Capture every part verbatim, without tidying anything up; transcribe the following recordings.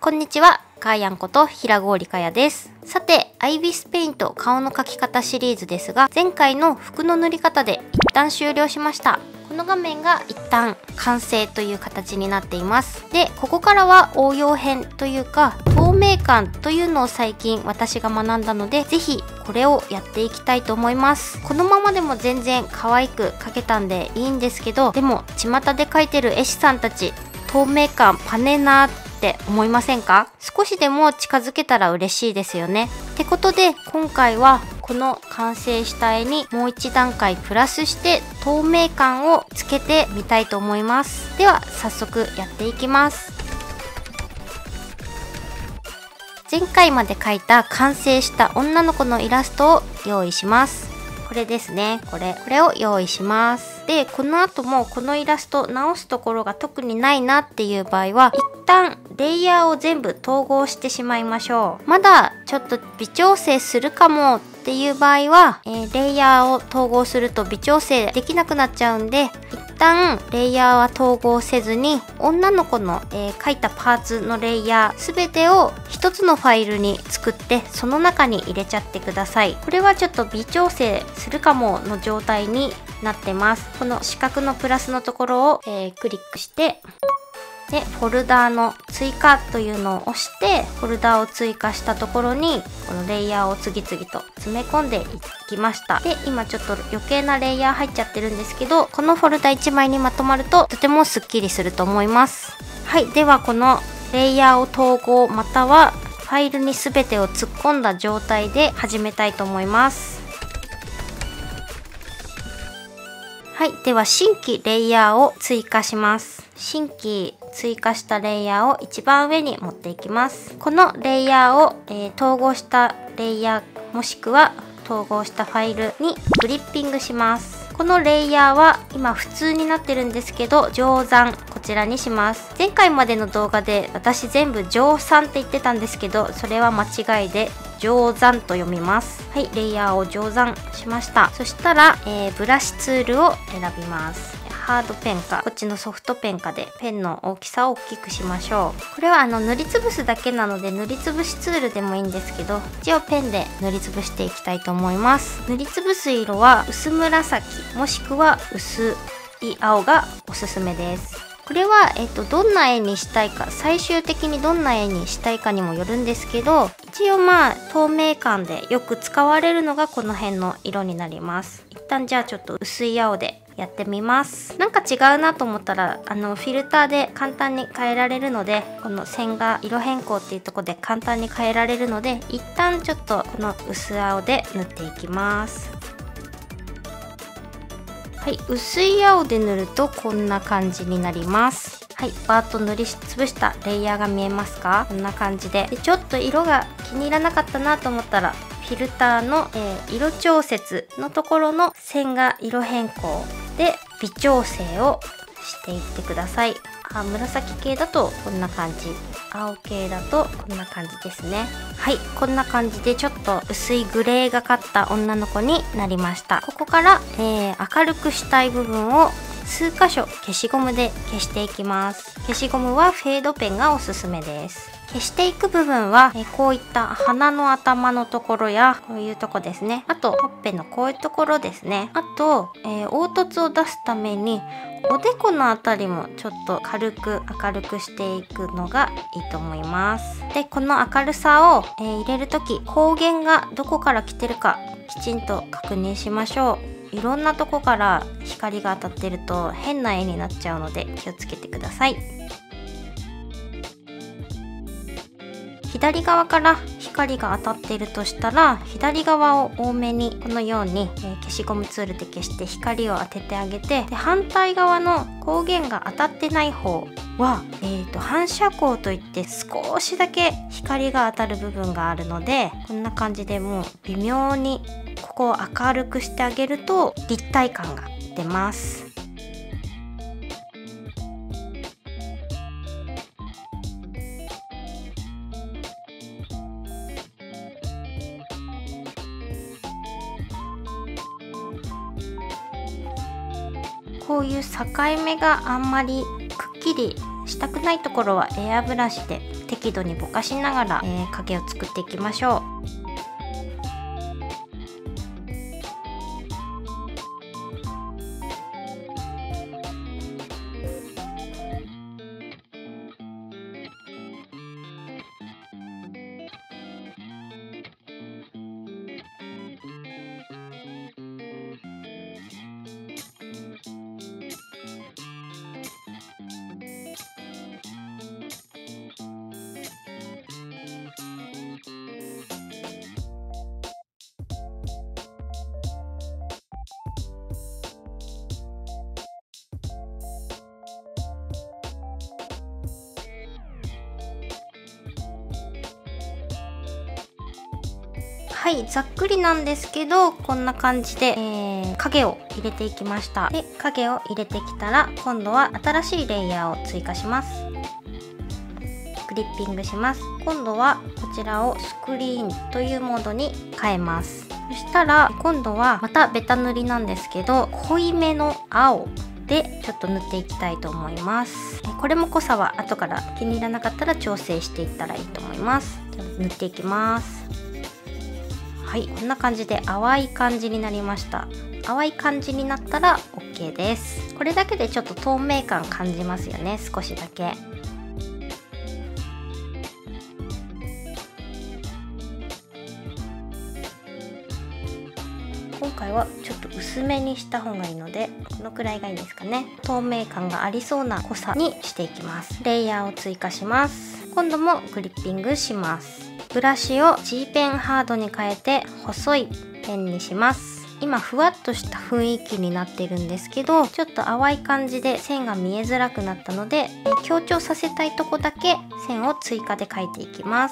こんにちは、かーやんこと平郡かやです。さて、アイビスペイント顔の描き方シリーズですが、前回の服の塗り方で一旦終了しました。この画面が一旦完成という形になっています。で、ここからは応用編というか透明感というのを最近私が学んだので、ぜひこれをやっていきたいと思います。このままでも全然可愛く描けたんでいいんですけど、でも巷で描いてる絵師さんたち透明感パネなーって思いませんか？少しでも近づけたら嬉しいですよね。ってことで今回はこの完成した絵にもう一段階プラスして透明感をつけてみたいと思います。では早速やっていきます。前回まで描いた完成した女の子のイラストを用意します。これですね。これ。これを用意します。で、この後もこのイラスト直すところが特にないなっていう場合は、一旦レイヤーを全部統合してしまいましょう。まだちょっと微調整するかもっていう場合は、えー、レイヤーを統合すると微調整できなくなっちゃうんで、一旦レイヤーは統合せずに、女の子の、えー、描いたパーツのレイヤー全てを一つのファイルに作ってその中に入れちゃってください。これはちょっと微調整するかもの状態になってます。この四角のプラスのところを、えー、クリックしてでフォルダーの追加というのを押してフォルダーを追加したところにこのレイヤーを次々と詰め込んでいきました。で今ちょっと余計なレイヤー入っちゃってるんですけど、このフォルダいちまいにまとまるととてもすっきりすると思います。はい、ではこのレイヤーを統合またはファイルに全てを突っ込んだ状態で始めたいと思います。はい、では新規レイヤーを追加します。新規追加したレイヤーを一番上に持っていきます。このレイヤーを、えー、統合したレイヤーもしくは統合したファイルにクリッピングします。このレイヤーは今普通になってるんですけど、乗算こちらにします。前回までの動画で私全部乗算って言ってたんですけど、それは間違いで乗算と読みます。はい、レイヤーを乗算しました。そしたら、えー、ブラシツールを選びます。ハードペンかこっちのソフトペンかでペンの大きさを大きくしましょう。これはあの塗りつぶすだけなので塗りつぶしツールでもいいんですけど、一応ペンで塗りつぶしていきたいと思います。塗りつぶす色は薄紫もしくは薄い青がおすすめです。これは、えっと、どんな絵にしたいか、最終的にどんな絵にしたいかにもよるんですけど、一応まあ透明感でよく使われるのがこの辺の色になります。一旦じゃあちょっと薄い青でやってみます。なんか違うなと思ったらあのフィルターで簡単に変えられるので、この線が色変更っていうところで簡単に変えられるので、一旦ちょっとこの薄青で塗っていきます。はい、薄い青で塗るとこんな感じになります。はい、バーッと塗りつぶしたレイヤーが見えますか？こんな感じで。でちょっと色が気に入らなかったなと思ったらフィルターの、えー、色調節のところの線が色変更で微調整をしていってください。あ、紫系だとこんな感じ、青系だとこんな感じですね。はい、こんな感じでちょっと薄いグレーがかった女の子になりました。ここから、えー、明るくしたい部分を数箇所消しゴムで消していきます。消しゴムはフェードペンがおすすめです。消していく部分は、えこういった鼻の頭のところやこういうとこですね。あとほっぺのこういうところですね。あと、えー、凹凸を出すためにおでこのあたりもちょっと軽く明るくしていくのがいいと思います。でこの明るさを、えー、入れる時光源がどこから来てるかきちんと確認しましょう。いろんなとこから光が当たってると変な絵になっちゃうので気をつけてください。左側から光が当たっているとしたら左側を多めにこのように、えー、消しゴムツールで消して光を当ててあげて、で反対側の光源が当たってない方は、えーと、反射光といって少しだけ光が当たる部分があるので、こんな感じでもう微妙にここを明るくしてあげると立体感が出ます。こういう境目があんまりくっきりしたくないところはエアブラシで適度にぼかしながら、えー、影を作っていきましょう。はい、ざっくりなんですけどこんな感じで、えー、影を入れていきました。で、影を入れてきたら今度は新しいレイヤーを追加します。クリッピングします。今度はこちらをスクリーンというモードに変えます。そしたら今度はまたベタ塗りなんですけど濃いめの青でちょっと塗っていきたいと思います。これも濃さは後から気に入らなかったら調整していったらいいと思います。塗っていきます。はい、こんな感じで淡い感じになりました。淡い感じになったら オーケー です。これだけでちょっと透明感感じますよね、少しだけ。今回はちょっと薄めにした方がいいのでこのくらいがいいですかね。透明感がありそうな濃さにしていきます。レイヤーを追加します。今度もグリッピングします。ブラシを G ペンハードに変えて細いペンにします。今ふわっとした雰囲気になっているんですけどちょっと淡い感じで線が見えづらくなったので強調させたいとこだけ線を追加で描いていきます。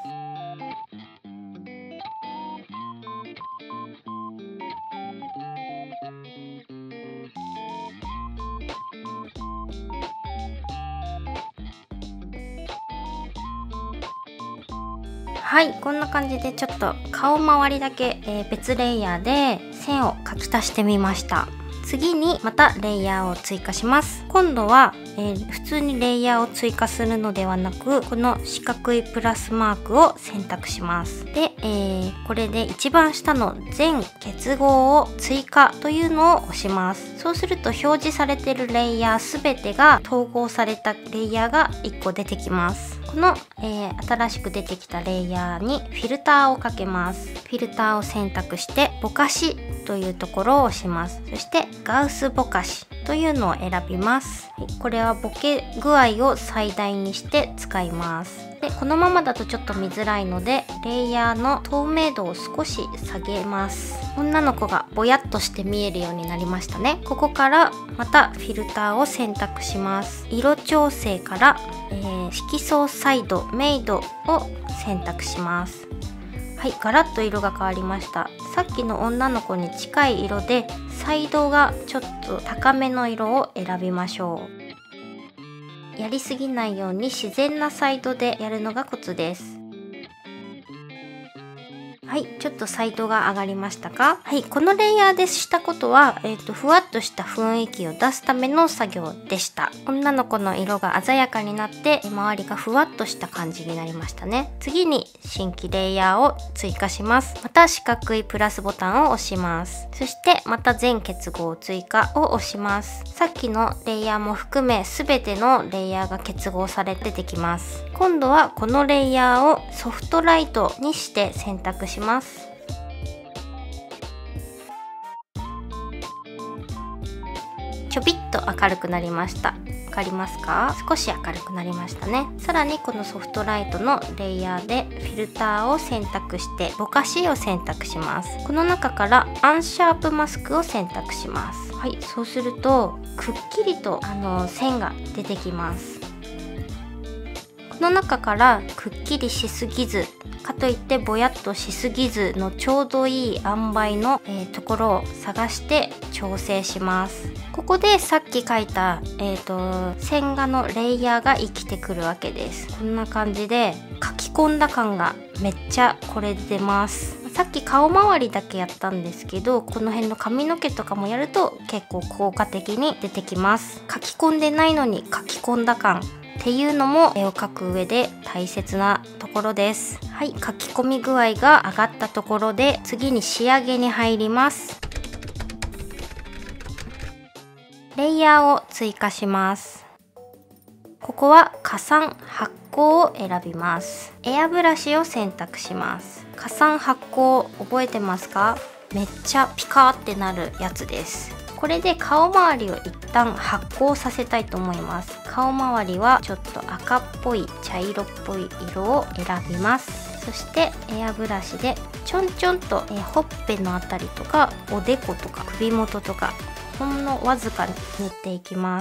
はい、こんな感じでちょっと顔周りだけ、えー、別レイヤーで線を描き足してみました。次にまたレイヤーを追加します。今度は、えー、普通にレイヤーを追加するのではなくこの四角いプラスマークを選択します。で、えー、これで一番下の全結合を追加というのを押します。そうすると表示されているレイヤーすべてが統合されたレイヤーがいっこ出てきます。この、えー、新しく出てきたレイヤーにフィルターをかけます。フィルターを選択してぼかしというところを押します。そしてガウスぼかしというのを選びます。はい、これはボケ具合を最大にして使います。で、このままだとちょっと見づらいのでレイヤーの透明度を少し下げます。女の子がぼやっとして見えるようになりましたね。ここからまたフィルターを選択します。色調整から、えー、色相サイドメイドを選択します。はい、ガラッと色が変わりました。さっきの女の子に近い色でサイドがちょっと高めの色を選びましょう。やりすぎないように自然なサイドでやるのがコツです。はい、ちょっとサイドが上がりましたか？はい、このレイヤーでしたことは、えーと、ふわっとした雰囲気を出すための作業でした。女の子の色が鮮やかになって周りがふわっとした感じになりましたね。次に新規レイヤーを追加します。また四角いプラスボタンを押します。そしてまた全結合追加を押します。さっきのレイヤーも含め全てのレイヤーが結合されてできます。今度はこのレイヤーをソフトライトにして選択します。ますちょびっと明るくなりました。わかりますか？少し明るくなりましたね。さらにこのソフトライトのレイヤーでフィルターを選択してぼかしを選択します。この中からアンシャープマスクを選択します。はい、そうするとくっきりとあの線が出てきます。この中からくっきりしすぎずかといってぼやっとしすぎずのちょうどいい塩梅の、えー、ところを探して調整します。ここでさっき描いた、えーと、線画のレイヤーが生きてくるわけです。こんな感じで描き込んだ感がめっちゃこれで出ます。 さっき顔周りだけやったんですけど、この辺の髪の毛とかもやると結構効果的に出てきます。書き込んでないのに書き込んだ感っていうのも絵を描く上で大切なところです。はい、書き込み具合が上がったところで次に仕上げに入ります。レイヤーを追加します。ここは加算発光を選びます。エアブラシを選択します。加算発光覚えてますか？めっちゃピカーってなるやつです。これで顔周りを一旦発光させたいと思います。顔周りはちょっと赤っぽい茶色っぽい色を選びます。そしてエアブラシでちょんちょんとえほっぺのあたりとかおでことか首元とかほんのわずかに塗っていきます。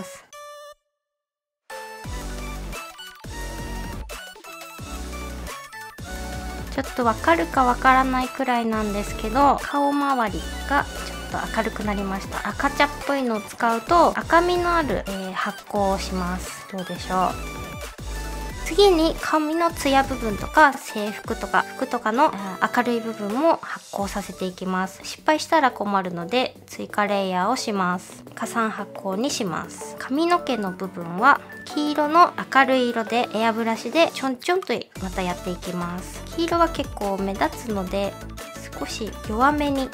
ちょっとわかるかわからないくらいなんですけど、顔周りがちょっと明るくなりました。赤茶っぽいのを使うと赤みのある、えー、発光をします。どうでしょう。次に髪のツヤ部分とか制服とか服とかの明るい部分も発光させていきます。失敗したら困るので追加レイヤーをします。加算発光にします。髪の毛の部分は黄色の明るい色でエアブラシでちょんちょんとまたやっていきます。黄色は結構目立つので少し弱めに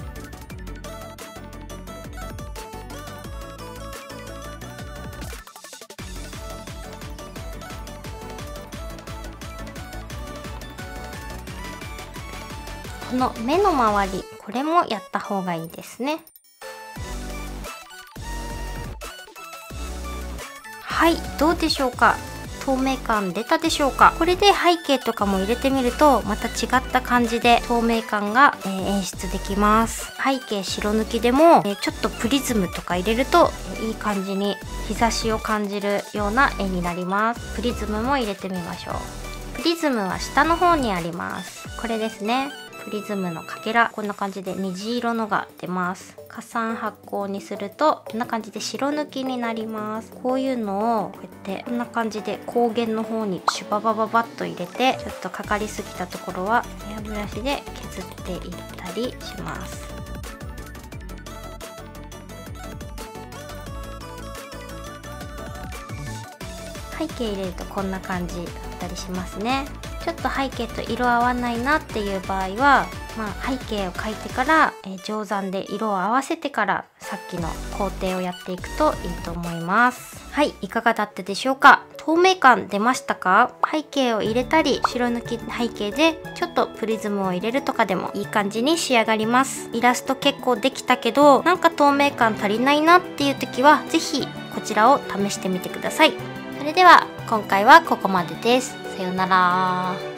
この目の周り、これもやった方がいいですね。はい、どうでしょうか。透明感出たでしょうか。これで背景とかも入れてみるとまた違った感じで透明感が、えー、演出できます。背景白抜きでも、えー、ちょっとプリズムとか入れると、えー、いい感じに日差しを感じるような絵になります。プリズムも入れてみましょう。プリズムは下の方にあります。これですね。プリズムのかけら、こんな感じで虹色のが出ます。加算発光にするとこんな感じで白抜きになります。こういうのをこうやってこんな感じで光源の方にシュババババッと入れて、ちょっとかかりすぎたところはエアブラシで削っていったりします。背景入れるとこんな感じだったりしますね。ちょっと背景と色合わないなっていう場合は、まあ、背景を描いてから、えー、定山で色を合わせてからさっきの工程をやっていくといいと思います。はい、いかがだったでしょうか。透明感出ましたか？背景を入れたり白抜き背景でちょっとプリズムを入れるとかでもいい感じに仕上がります。イラスト結構できたけどなんか透明感足りないなっていう時は是非こちらを試してみてください。それでは今回はここまでです。さようなら。